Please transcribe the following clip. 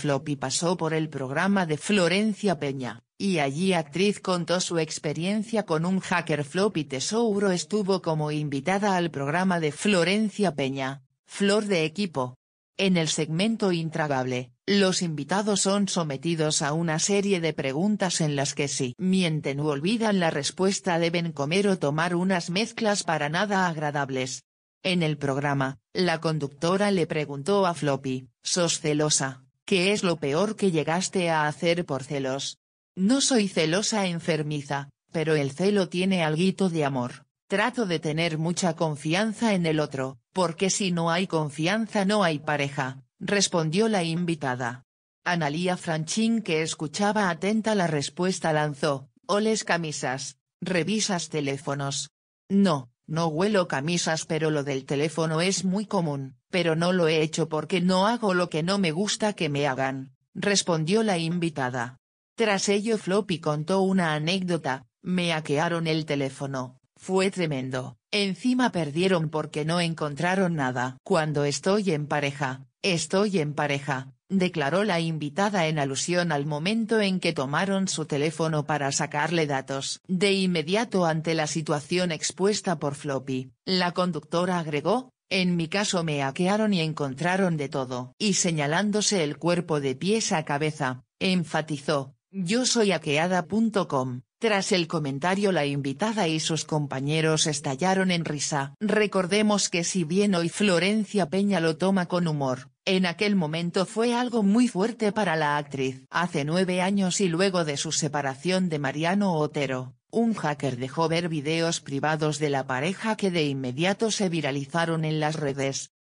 Floppy pasó por el programa de Florencia Peña, y allí actriz contó su experiencia con un hacker. Floppy Tesouro estuvo como invitada al programa de Florencia Peña, Flor de Equipo. En el segmento Intragable, los invitados son sometidos a una serie de preguntas en las que si mienten u olvidan la respuesta deben comer o tomar unas mezclas para nada agradables. En el programa, la conductora le preguntó a Floppy: ¿sos celosa? ¿Qué es lo peor que llegaste a hacer por celos? No soy celosa enfermiza, pero el celo tiene alguito de amor. Trato de tener mucha confianza en el otro, porque si no hay confianza no hay pareja, respondió la invitada. Analía Franchín, que escuchaba atenta la respuesta, lanzó: ¿oles camisas? ¿Revisas teléfonos? No, no huelo camisas, pero lo del teléfono es muy común, pero no lo he hecho porque no hago lo que no me gusta que me hagan, respondió la invitada. Tras ello Floppy contó una anécdota: me hackearon el teléfono. Fue tremendo, encima perdieron porque no encontraron nada. Cuando estoy en pareja, declaró la invitada en alusión al momento en que tomaron su teléfono para sacarle datos. De inmediato ante la situación expuesta por Floppy, la conductora agregó: en mi caso me hackearon y encontraron de todo. Y señalándose el cuerpo de pies a cabeza, enfatizó: yo soy hackeada.com. Tras el comentario la invitada y sus compañeros estallaron en risa. Recordemos que si bien hoy Florencia Peña lo toma con humor, en aquel momento fue algo muy fuerte para la actriz. Hace 9 años y luego de su separación de Mariano Otero, un hacker dejó ver videos privados de la pareja que de inmediato se viralizaron en las redes.